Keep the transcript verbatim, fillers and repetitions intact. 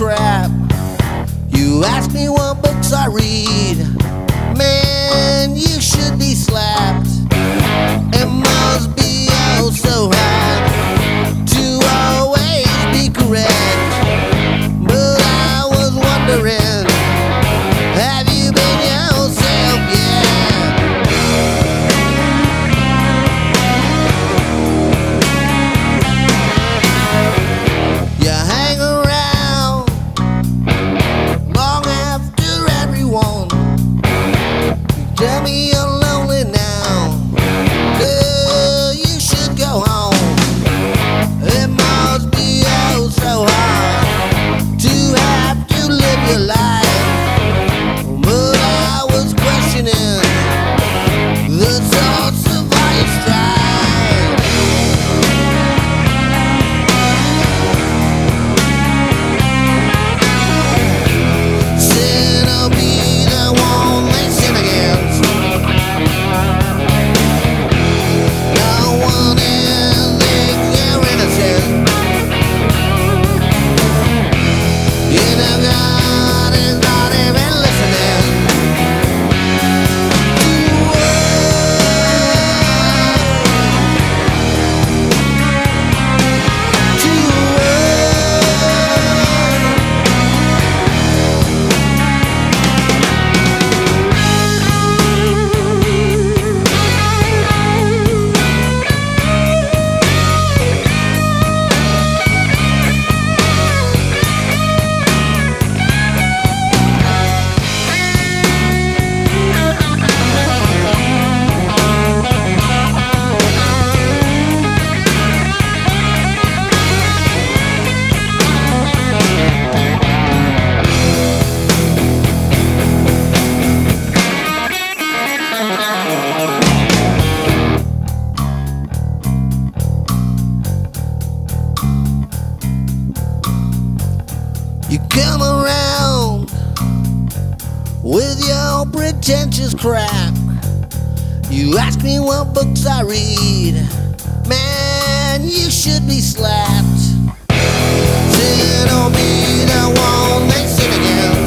crap. You ask me what books I read. Man, you should be slapped. It must be oh so hard to always be correct. But I was wondering, have you been yourself yet? You hang around long after everyone. You tell me you're lonely now. Girl, you should go home. It must be oh so hard to have to live your life. But I was questioning the source of all your strife. Sin will be the one they sin against. No one is innocent. You know God is not even listening to word, to you come around with your pretentious crap. You ask me what books I read. Man, you should be slapped. Sin will be the one they sin against.